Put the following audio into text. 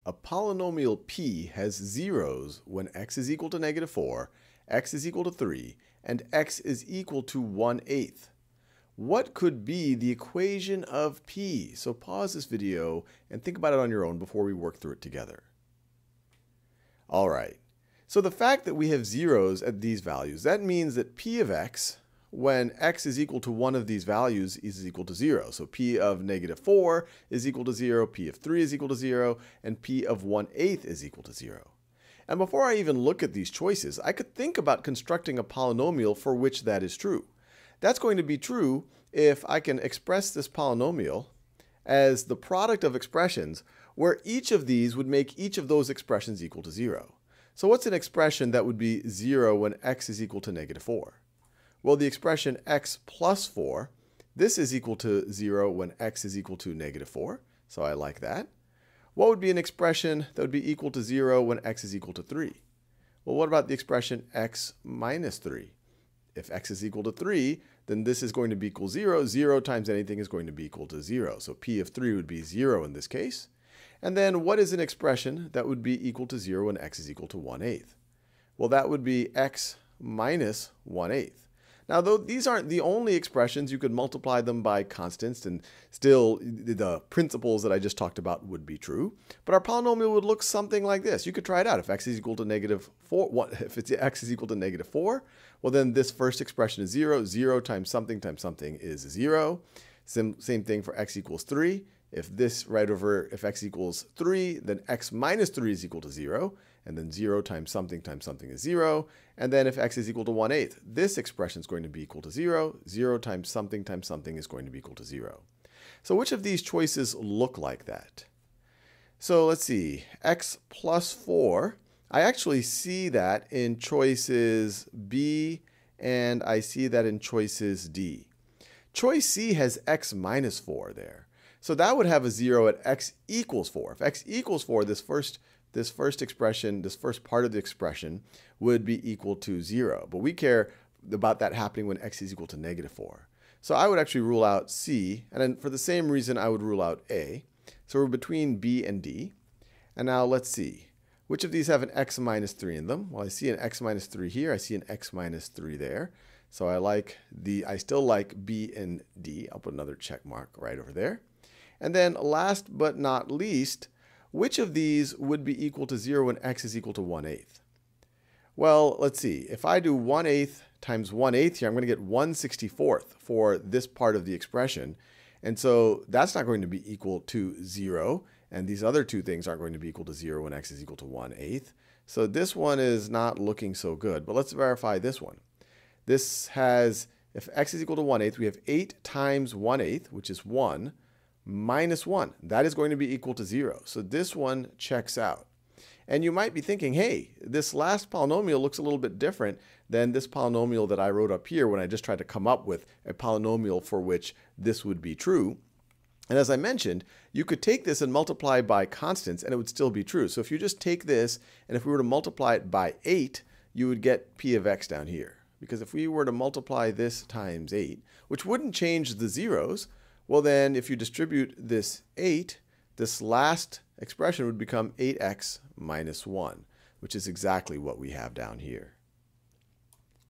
A polynomial p has zeros when x is equal to -4, x is equal to 3, and x is equal to 1/8. What could be the equation of p? So pause this video and think about it on your own before we work through it together. All right, so the fact that we have zeros at these values, that means that p of x, when x is equal to one of these values, is equal to 0. So p of -4 is equal to 0, p of 3 is equal to 0, and p of 1/8 is equal to 0. And before I even look at these choices, I could think about constructing a polynomial for which that is true. That's going to be true if I can express this polynomial as the product of expressions where each of these would make each of those expressions equal to 0. So what's an expression that would be 0 when x is equal to -4? Well, the expression x plus 4, this is equal to 0 when x is equal to -4, so I like that. What would be an expression that would be equal to 0 when x is equal to 3? Well, what about the expression x minus 3? If x is equal to 3, then this is going to be equal 0. 0 times anything is going to be equal to 0. So p of 3 would be 0 in this case. And then what is an expression that would be equal to 0 when x is equal to 1/8? Well, that would be x minus 1/8. Now, though these aren't the only expressions, you could multiply them by constants, and still the principles that I just talked about would be true. But our polynomial would look something like this. You could try it out. If x is equal to -4, if x is equal to -4, well, then this first expression is 0. 0 times something is 0. Same thing for x equals 3. If this right over, if x equals 3, then x minus 3 is equal to 0. And then 0 times something is 0. And then if x is equal to 1/8, this expression is going to be equal to 0. 0 times something is going to be equal to 0. So which of these choices look like that? So let's see. X plus 4, I actually see that in choices B, and I see that in choices D. Choice C has x minus 4 there. So that would have a 0 at x equals 4. If x equals 4, this first expression, this first part of the expression would be equal to 0. But we care about that happening when x is equal to -4. So I would actually rule out C, and then for the same reason I would rule out A. So we're between B and D. And now let's see. Which of these have an x minus 3 in them? Well, I see an x minus 3 here. I see an x minus 3 there. So I still like B and D. I'll put another check mark right over there. And then last but not least, which of these would be equal to 0 when x is equal to 1/8? Well, let's see. If I do 1/8 times 1/8 here, I'm going to get 1/64 for this part of the expression. And so that's not going to be equal to 0. And these other two things aren't going to be equal to 0 when x is equal to 1/8. So this one is not looking so good. But let's verify this one. This has, if x is equal to 1/8, we have 8 times 1/8, which is 1, minus 1. That is going to be equal to 0. So this one checks out. And you might be thinking, hey, this last polynomial looks a little bit different than this polynomial that I wrote up here when I just tried to come up with a polynomial for which this would be true. And as I mentioned, you could take this and multiply by constants and it would still be true. So if you just take this and if we were to multiply it by 8, you would get p of x down here. Because if we were to multiply this times 8, which wouldn't change the zeros, well then if you distribute this 8, this last expression would become 8x minus 1, which is exactly what we have down here.